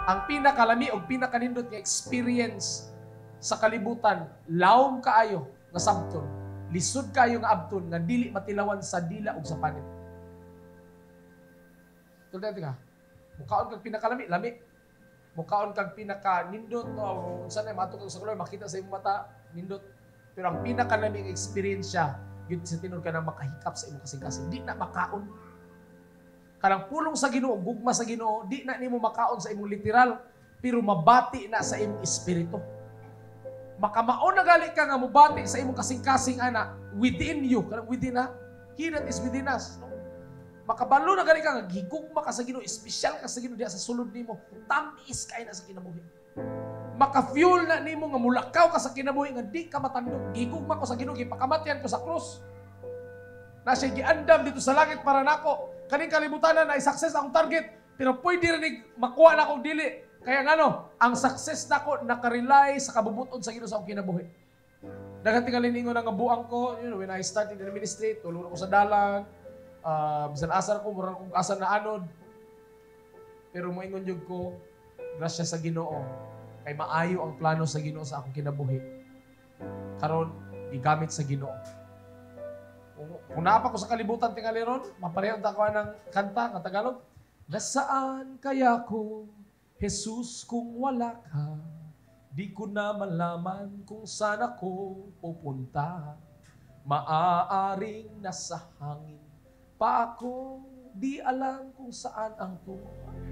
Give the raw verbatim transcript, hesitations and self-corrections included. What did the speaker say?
Ang pinakalami o pinakanindot nga experience sa kalibutan, lawom kaayo nga sabton, lisod kaayo nga abton, nga dili matilawan sa dila o sa panit. Tulad ka, mukaon kag pinakalami, lami. Mukaon kag pinakanindot, o saan ay matukag sa kulay, makita sa imong mata, nindot. Pero ang pinakalaming experience siya, yun sa tinod ka na makahikap sa imong kasing-kasing. Di na makaon. Kanang pulong sa Ginoo, gugma sa Ginoo, di na nimo makaon sa imong literal, pero mabati na sa imong espiritu. Makamaon na gali ka nga mubati sa imong kasing-kasing ana within you, kanang within ha, He that is within us. No? Makabalo na gali ka nga gigugma ka sa Ginoo, espesyal ka sa Ginoo diha sa sulod nimo, tamis kay na sa kinabuhi. Maka-fuel na nimo nga mulakaw ka sa kinabuhi nga di ka matandog. Gigugma ko sa Ginoo, gipakamatyan ko sa krus. Na siya giandam dito sa langit para nako. Kaning kalibutan na na-success akong target, pero pwede rin makuha na akong dili. Kaya nga no, ang success na ko nakarely sa kabubuton sa Ginoo sa akong kinabuhi. Daghang tingali ningon nga buang ko, you know, when I started in the ministry, tulong ako sa dalan, uh, bisan asar ko, murang kong asar na anod. Pero moingon jud ko, grasya sa Ginoo, kay maayo ang plano sa Ginoo sa akong kinabuhi. Karon igamit sa Ginoo. Kung, kung naapa ko sa kalibutan tingali ron, maparehong takuan ng kanta ng Tagalog. Nasaan kaya ko, Jesus, kung wala ka? Di ko na malaman kung saan ako pupunta. Maaaring nasa hangin pa ako, di alam kung saan ang tungo.